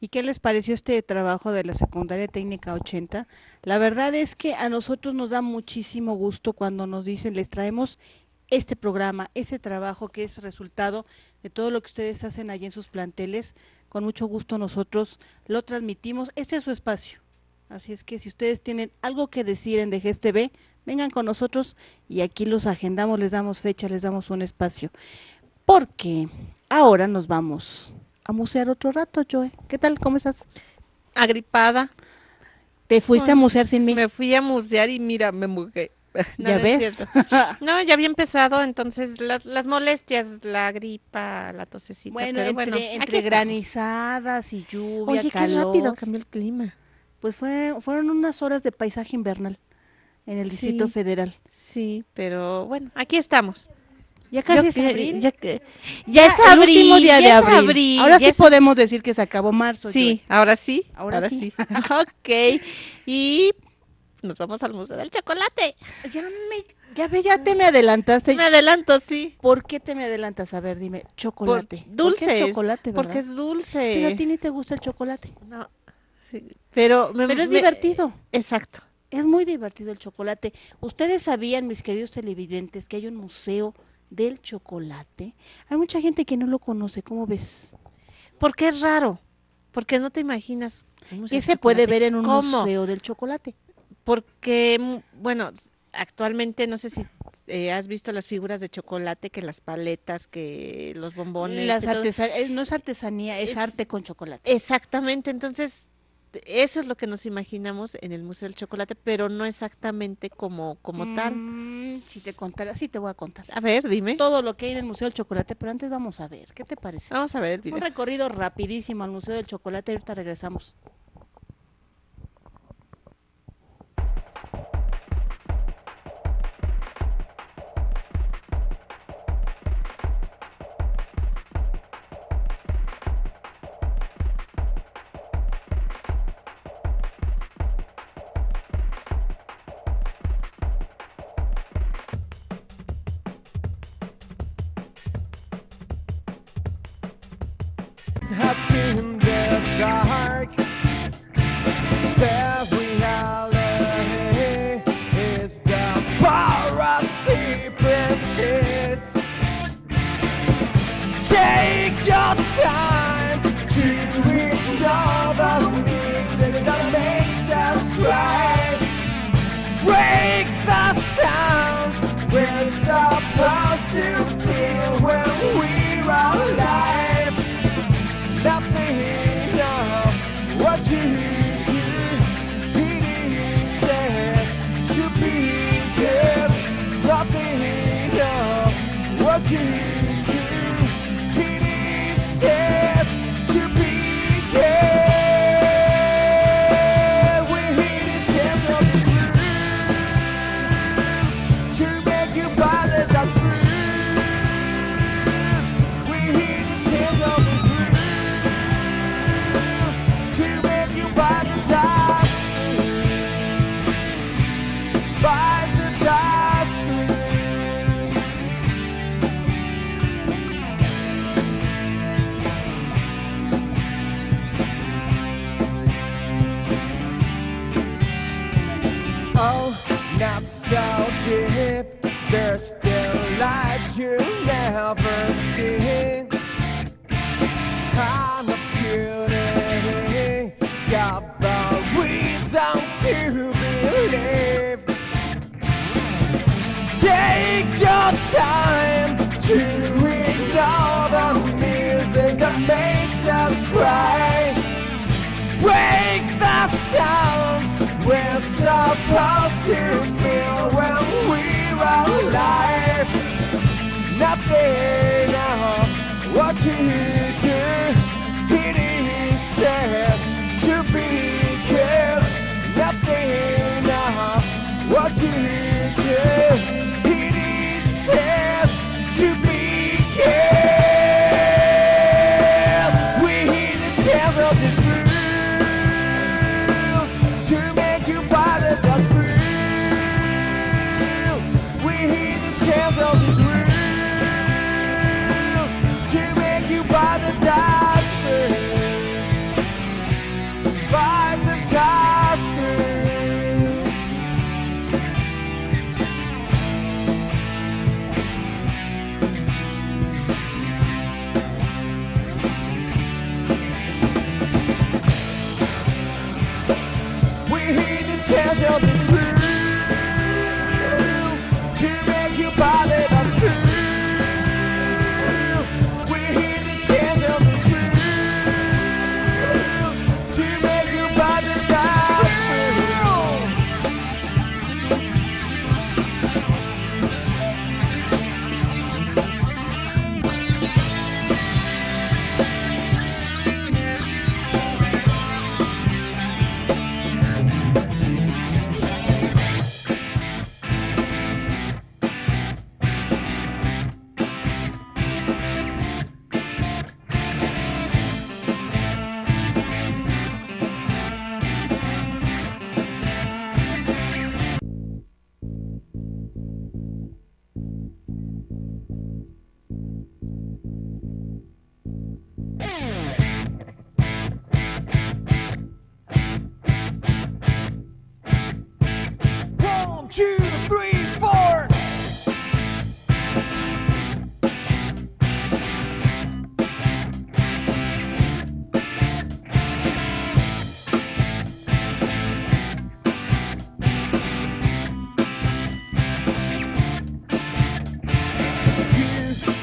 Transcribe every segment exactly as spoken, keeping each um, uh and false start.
¿Y qué les pareció este trabajo de la Secundaria Técnica ochenta? La verdad es que a nosotros nos da muchísimo gusto cuando nos dicen, les traemos este programa, ese trabajo que es resultado de todo lo que ustedes hacen allí en sus planteles. Con mucho gusto nosotros lo transmitimos. Este es su espacio. Así es que si ustedes tienen algo que decir en D G S T V, vengan con nosotros y aquí los agendamos, les damos fecha, les damos un espacio. Porque ahora nos vamos a musear otro rato, Joe. ¿Qué tal? ¿Cómo estás? Agripada. ¿Te fuiste a Ay, musear sin mí? me fui a musear y mira, me mujé. No, ¿Ya no es ves? cierto. No, ya había empezado, entonces las, las molestias, la gripa, la tosecita, Bueno, pero bueno, entre, aquí entre estamos. granizadas y lluvia, Oye, qué rápido calor, cambió el clima. pues fue, fueron unas horas de paisaje invernal en el Distrito Sí, Federal. sí, pero bueno, aquí estamos. Ya Yo casi es que, abril, ya que, ya ya es el último abril, día de ya es abril. abril, Ahora ya sí es. podemos decir que se acabó marzo, Joe. Sí, ahora sí, Ahora ahora sí. sí. Ok, y nos vamos al Museo del Chocolate. Ya me, ya ves, ya te me adelantaste. Me adelanto, sí. ¿Por qué te me adelantas? A ver, dime, Por chocolate. ¿Por qué el dulces, chocolate, porque verdad? es Pero a dulce. ti ni te gusta el chocolate. No, sí, pero me, Pero es me- divertido. exacto. Es muy divertido el chocolate. ¿Ustedes sabían, mis queridos televidentes, que hay un museo del chocolate? Hay mucha gente que no lo conoce, ¿cómo ves? Porque es raro, porque no te imaginas un museo ¿Qué de se puede chocolate. ver en un ¿Cómo? museo del chocolate? Porque, mm, bueno, s- actualmente no sé si eh, has visto las figuras de chocolate, que las paletas, que los bombones, Las que todo. artesa- eh, no es artesanía, es Es arte con chocolate. exactamente, entonces eso es lo que nos imaginamos en el Museo del Chocolate, pero no exactamente como, como tal. Mm, si te contara, sí te voy a contar. A ver, dime. Todo lo que hay en el Museo del Chocolate, pero antes vamos a ver, ¿qué te parece? Vamos a ver el Un video. recorrido rapidísimo al Museo del Chocolate, ahorita regresamos. That's in the dark. Their reality is the power of secrets. Take your time to ignore the music that makes us cry. Break the sounds we're supposed to feel when we're alive. Nothing of what you do, it is said to be good. Nothing of what you do, it is said to be good. We hit it just of the truth to make you body that's free. We hit it just of the truth to make you bite the dust, bite the dust. Oh, not so deep. There's still light you never see. I'm obscurity, got the reason to believe. Take your time to ignore the music that makes us cry. Break the sounds we're supposed to feel when we're alive. Nothing of what you do, it is said to be good. Nothing of what you do, it is said to be good. We hear the tale of this proof to make you body that's free. We hear the tales of this world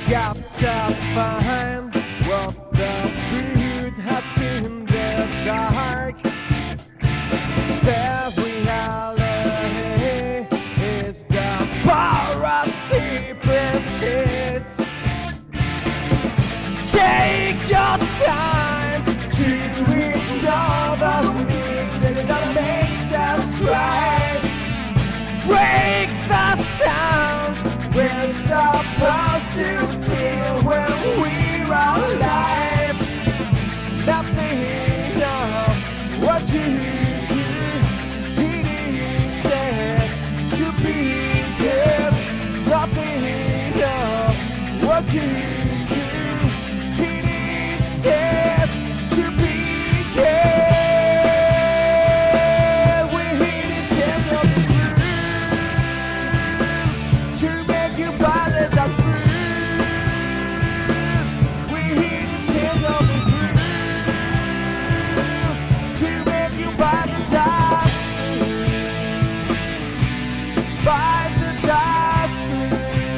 got to find what the food has in the dark. Their reality is the power of secrets. Take your time to ignore the music that makes us cry. Break the sounds we're supposed to feel when we're alive. Nothing of what you do, it is said to be good. Nothing of what you do, it is said to be good. We hit the chance of the truth to make you body that's free. We hit the chance of the truth to make you body that's free. By the that's free.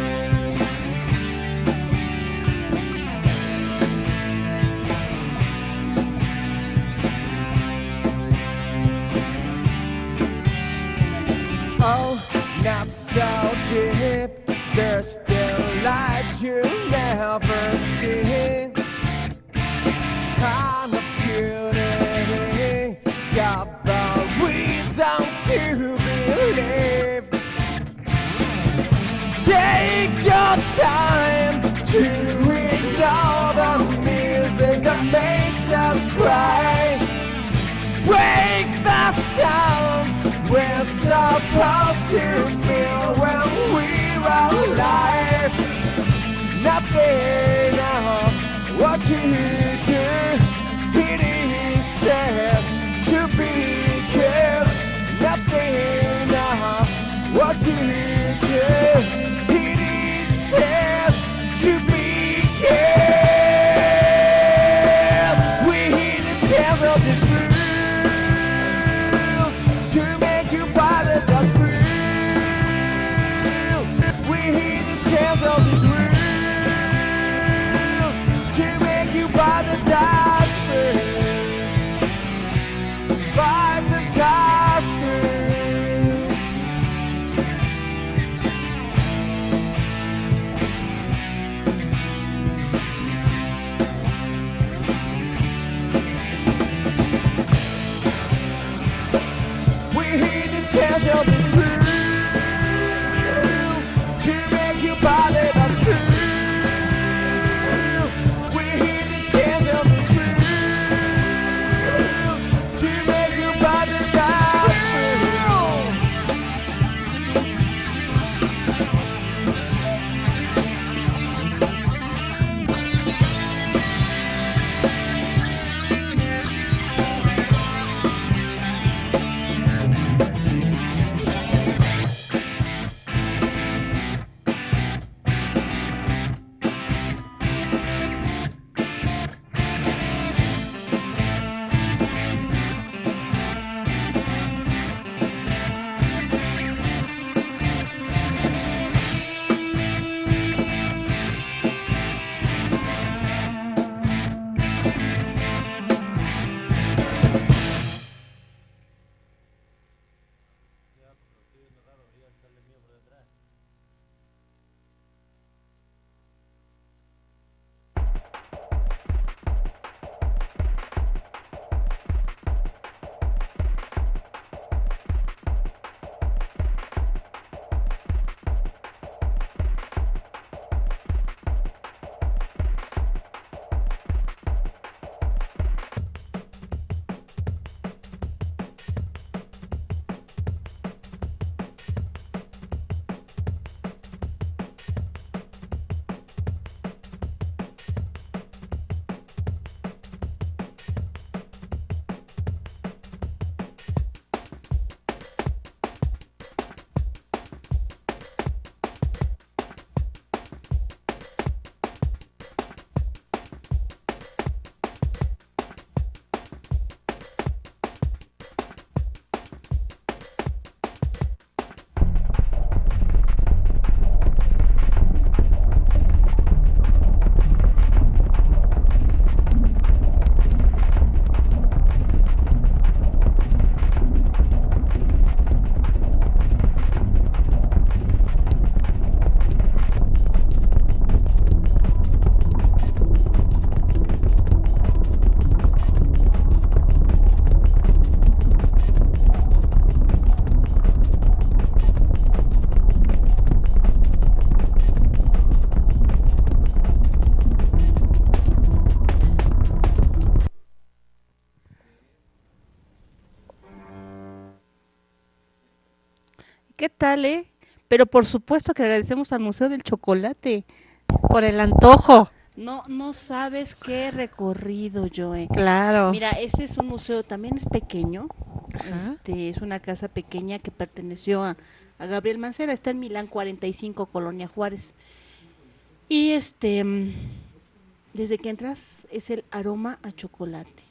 Oh, not so deep. There's still light you never see. Kind of beauty got the reason to believe. Take your time to ignore the music that makes us cry. Break the sounds we're supposed to feel when we're alive. Nothing of what you do, it is said to be good. Nothing of what you do, it is said to be good. We hear the tale of this blues to make you body that's free. We hear the tales of these rules to make you body that's free. By the that's free. We hear the chants of these rules to make you body that's tal, ¿eh? Pero por supuesto que agradecemos al Museo del Chocolate. Por el antojo. No, no sabes qué recorrido, Joe. Claro. Mira, este es un museo, también es pequeño. Ajá. Este es una casa pequeña que perteneció a, a Gabriel Mancera, está en Milán cuarenta y cinco, Colonia Juárez. Y este, mm, desde que entras es el aroma a chocolate.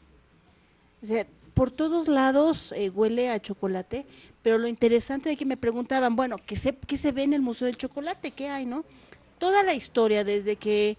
O sea, por todos lados eh, huele a chocolate, pero lo interesante de que me preguntaban, bueno, ¿qué se, qué se ve en el Museo del Chocolate? ¿Qué hay, no? Toda la historia, desde que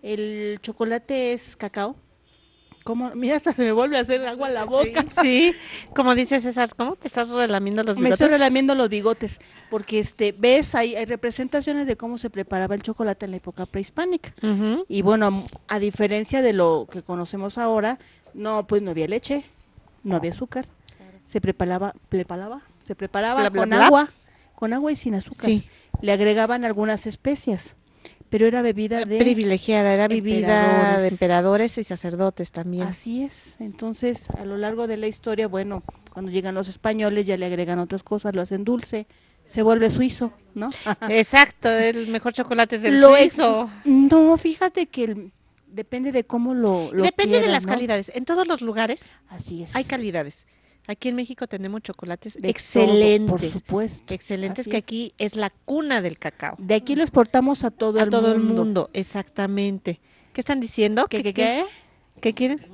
el chocolate es cacao. ¿Cómo? Mira, hasta se me vuelve a hacer agua a la boca. Sí, sí. Como dice César, ¿cómo te estás relamiendo los Me bigotes? estoy relamiendo los bigotes, porque este, ves, hay, hay representaciones de cómo se preparaba el chocolate en la época prehispánica. Ujú. Y bueno, a diferencia de lo que conocemos ahora, no, pues no había leche, no había azúcar. Se preparaba, preparaba, se preparaba Bla, bla, con bla. agua, con agua y sin azúcar. Sí. Le agregaban algunas especias, pero era bebida de Privilegiada, era vivida de emperadores. emperadores y sacerdotes también. Así es. Entonces, a lo largo de la historia, bueno, cuando llegan los españoles ya le agregan otras cosas, lo hacen dulce, se vuelve suizo, ¿no? Exacto, el mejor chocolate es el Lo es- suizo. No, fíjate que el- depende de cómo lo, lo Depende de quieras, las ¿no? calidades. En todos los lugares Así es. hay calidades. Aquí en México tenemos chocolates De todo, excelentes. por supuesto. Excelentes, Así que es. aquí es la cuna del cacao. De aquí lo exportamos a todo A el todo mundo. el mundo, exactamente. ¿Qué están diciendo? ¿Qué, qué, qué? ¿Qué quieren?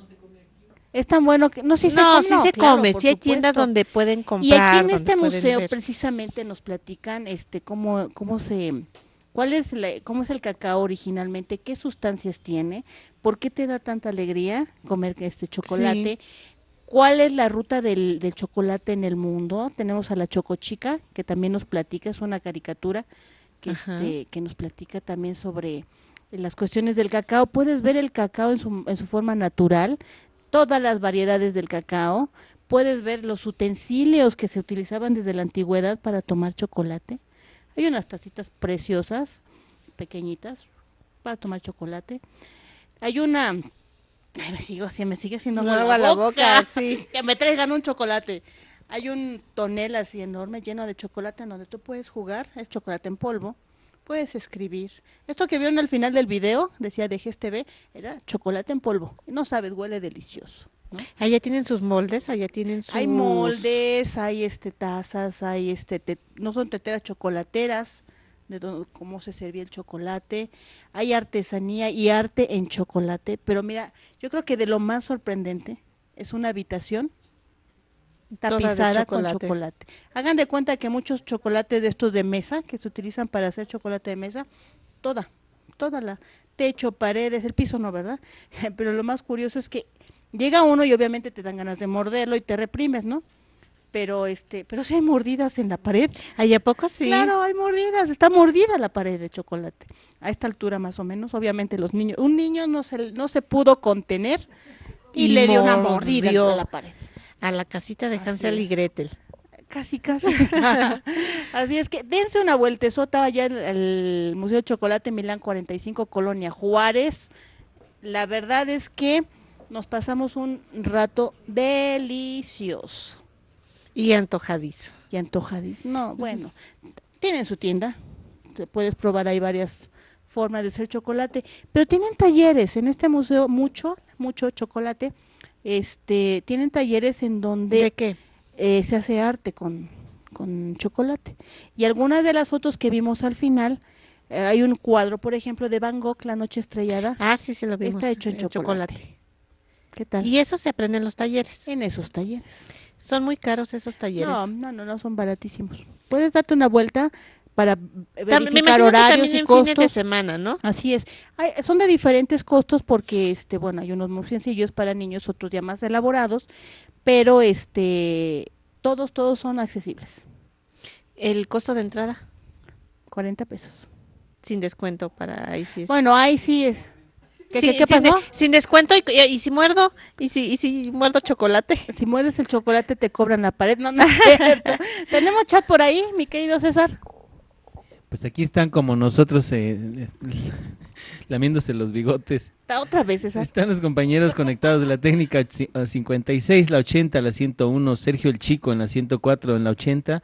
Es tan bueno que no, sí se no, come, sí no, se claro, come, por sí hay tiendas supuesto. donde pueden comprar. Y aquí en donde este pueden museo ver. precisamente nos platican este cómo cómo se cuál es la- cómo es el cacao originalmente, qué sustancias tiene, por qué te da tanta alegría comer este chocolate, cuál es la ruta del, del chocolate en el mundo. Tenemos a la Chocochica, que también nos platica, es una caricatura que Ajá. este que nos platica también sobre las cuestiones del cacao. Puedes ver el cacao en su, en su forma natural, todas las variedades del cacao. Puedes ver los utensilios que se utilizaban desde la antigüedad para tomar chocolate. Hay unas tacitas preciosas, pequeñitas, para tomar chocolate. Hay una... Ay, me sigo, sí, me sigue haciendo agua Agua la, la boca. boca, sí. Que me traigan un chocolate. Hay un tonel así enorme lleno de chocolate en donde tú puedes jugar, es chocolate en polvo, puedes escribir. Esto que vieron al final del video, decía de G S T V, era chocolate en polvo. No sabes, huele delicioso, ¿no? Allá tienen sus moldes, allá tienen sus... Hay moldes, hay este tazas, hay este, te- no son teteras chocolateras, de do- cómo se servía el chocolate, hay artesanía y arte en chocolate, pero mira, yo creo que de lo más sorprendente es una habitación Toda de tapizada con chocolate. chocolate. Hagan de cuenta que muchos chocolates de estos de mesa, que se utilizan para hacer chocolate de mesa, toda, toda la, techo, paredes, el piso no, ¿verdad? Pero lo más curioso es que llega uno y obviamente te dan ganas de morderlo y te reprimes, ¿no? Pero este, pero sí hay mordidas en la pared. ¿Allá poco sí? Claro, hay mordidas, está mordida la pared de chocolate. A esta altura más o menos, obviamente los niños, un niño no se no se pudo contener y, Y le dio una mordida mordió. a la pared. A la casita de Así Hansel y es. Gretel. Casi, casi. Así es que dense una vueltezota allá al al Museo de Chocolate Milán cuarenta y cinco, Colonia Juárez. La verdad es que nos pasamos un rato delicioso Y antojadizo. y antojadísimo. No, bueno, tienen su tienda, te puedes probar ahí varias formas de hacer chocolate, pero tienen talleres en este museo, mucho, mucho chocolate. Este, tienen talleres en donde ¿De qué? eh, se hace arte con, con chocolate. Y algunas de las fotos que vimos al final, eh, hay un cuadro, por ejemplo, de Van Gogh, La Noche Estrellada. Ah, sí, sí lo vimos. Está hecho en el chocolate. ¿Qué tal? Y eso se aprende en los talleres. En esos talleres. Son muy caros esos talleres. No, no, no, no, son baratísimos. Puedes darte una vuelta para Tam- verificar me imagino que horarios también y en fines de costos. semana, ¿no? Así es. Hay- son de diferentes costos porque, este, bueno, hay unos muy sencillos para niños, otros ya más elaborados, pero este, todos, todos son accesibles. El costo de entrada, cuarenta pesos. sin descuento para ahí sí es. Bueno, ahí sí es. ¿Qué, Sí, qué, qué sin, de- pasó? sin descuento y, y- y si muerdo, y si, y si muerdo chocolate. Si mueres el chocolate te cobran la pared. No, no es cierto. Tenemos chat por ahí, mi querido César. Pues aquí están como nosotros eh, lamiéndose los bigotes. Está otra vez, César. Están los compañeros conectados de la técnica ci- a cincuenta y seis, la ochenta, la ciento uno, Sergio el Chico en la ciento cuatro, en la ochenta,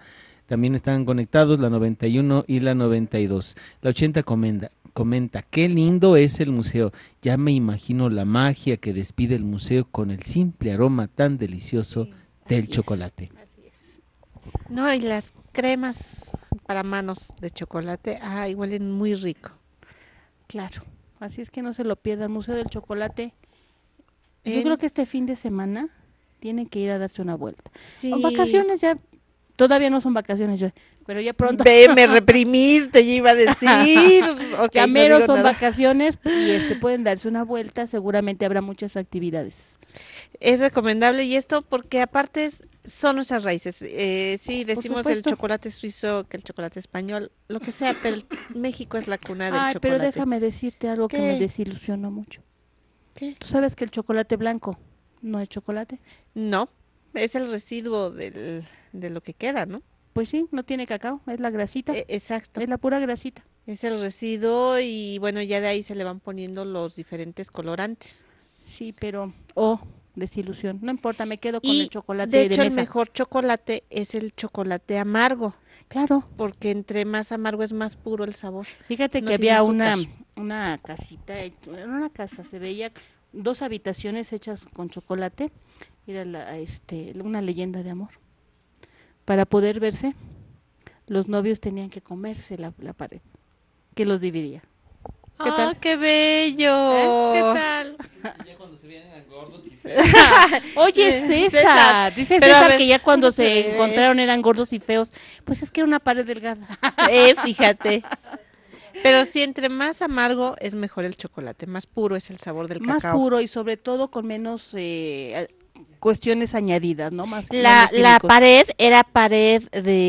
también están conectados, la noventa y uno y la noventa y dos. La ochenta comenta, comenta, qué lindo es el museo, ya me imagino la magia que despide el museo con el simple aroma tan delicioso del Así es. chocolate. Así es. No, y las cremas para manos de chocolate, ay, huelen muy rico. Claro. Así es que no se lo pierdan. Museo del Chocolate. Yo En- creo que este fin de semana tienen que ir a darse una vuelta. Sí. Son vacaciones ya. Todavía no son vacaciones, yo, pero ya pronto. Ve, me reprimiste, yo iba a decir. Ok, Ya no mero digo son nada. vacaciones y este pueden darse una vuelta. Seguramente habrá muchas actividades. Es recomendable y esto porque aparte es- son nuestras raíces. Eh, sí, decimos el supuesto. chocolate suizo que el chocolate español, lo que sea, pero el- México es la cuna del Ay, chocolate. pero déjame decirte algo que me ¿Qué? desilusionó mucho. ¿Qué? ¿Tú sabes que el chocolate blanco no es chocolate? No, es el residuo del, de lo que queda, ¿no? Pues sí, no tiene cacao, es la grasita, E- exacto. es la pura grasita. Es el residuo y bueno, ya de ahí se le van poniendo los diferentes colorantes. Sí, pero, oh, desilusión. No importa, me quedo con Y el chocolate de de, hecho el mesa. mejor chocolate es el chocolate amargo, Claro, porque entre más amargo es más puro el sabor. fíjate No que tiene había una, azúcar. una casita, hecha- en una casa se veía dos habitaciones hechas con chocolate, era la, este, una leyenda de amor. Para poder verse, los novios tenían que comerse la, la pared que los dividía. ¿Qué ¡Ah, tal? qué bello! ¿Eh? ¿Qué tal? Ya cuando se vienen gordos y Oye, Eh, César, César, dice pero a César ver, que ya cuando ¿cómo se se ve? encontraron eran gordos y feos. Pues es que era una pared delgada. Eh, fíjate. Pero sí, entre más amargo es mejor el chocolate, más puro es el sabor del Más cacao. puro y sobre todo con menos eh, a- cuestiones añadidas, ¿no? Más, La, menos la químicos. pared era pared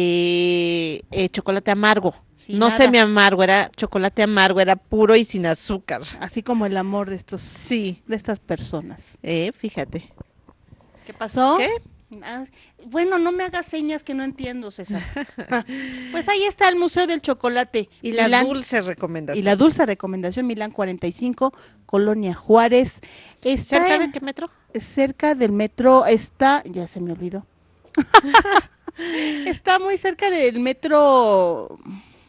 de eh, chocolate amargo, Sin no nada. semi amargo, era chocolate amargo, era puro y sin azúcar. Así como el amor de estos, Sí, de estas personas. eh, fíjate. ¿Qué pasó? ¿Qué? Ah, bueno, no me hagas señas que no entiendo, César. Pues ahí está el Museo del Chocolate. Y la Milán- dulce recomendación. Y la dulce recomendación, Milán cuarenta y cinco, Colonia Juárez. Está ¿Cerca de en- qué metro? cerca del metro, está, ya se me olvidó. Está muy cerca del metro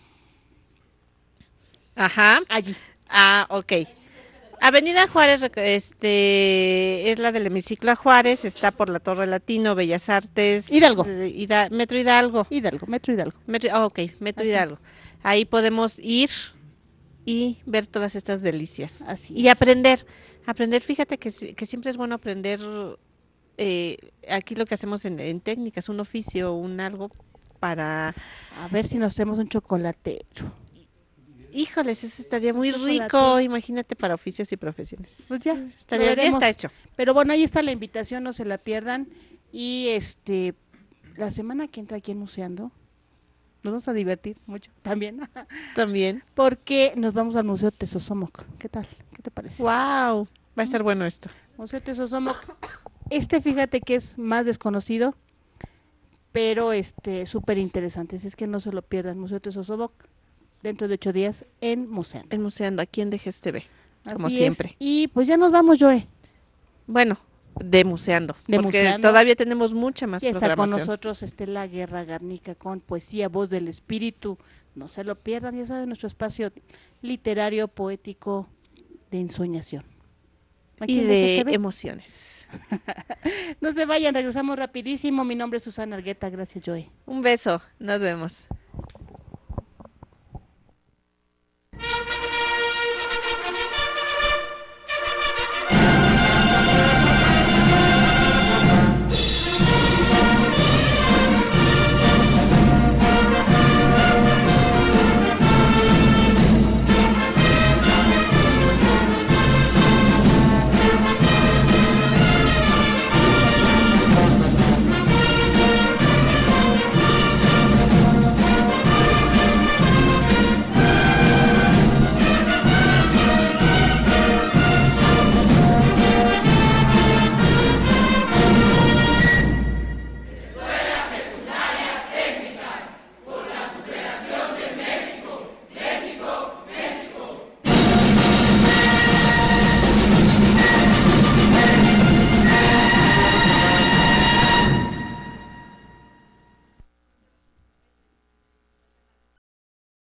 Ajá. allí. Ah, ok. Avenida Juárez, rec- este, es la del hemiciclo a Juárez, está por la Torre Latino, Bellas Artes. Hidalgo. eh, Hida- Metro Hidalgo. Hidalgo, metro Hidalgo. Metro, ah, ok, Metro Así. Hidalgo. Ahí podemos ir y ver todas estas delicias. Así Y es. aprender, aprender, fíjate que, si- que siempre es bueno aprender, eh, aquí lo que hacemos en, en técnicas, un oficio, un algo para, A ver si nos traemos un chocolatero. híjoles, eso estaría muy Chocolate. rico, imagínate para oficios y profesiones. Pues ya, Estaría, lo ya veremos. está hecho. Pero bueno, ahí está la invitación, no se la pierdan. Y este, la semana que entra aquí en Museando, nos vamos a divertir mucho también, También. porque nos vamos al Museo Tezosomoc. ¿Qué tal? ¿Qué te parece? Wow, va a estar bueno esto. Museo Tezosomoc. Este, fíjate que es más desconocido, pero este, súper interesante. Así es que no se lo pierdan. Museo Tezosomoc, dentro de ocho días en Museando. El Museando, aquí en D G S T V, como Así es. siempre. Y pues ya nos vamos, Joe. Bueno, de Museando, De porque Museando. todavía tenemos mucha más Y está con programación. nosotros Estela Guerra Garnica con Poesía, Voz del Espíritu. No se lo pierdan, ya saben, nuestro espacio literario, poético de ensoñación. Aquí Y en de D G T V. emociones. No se vayan, regresamos rapidísimo. Mi nombre es Susana Argueta, gracias Joe. Un beso, nos vemos.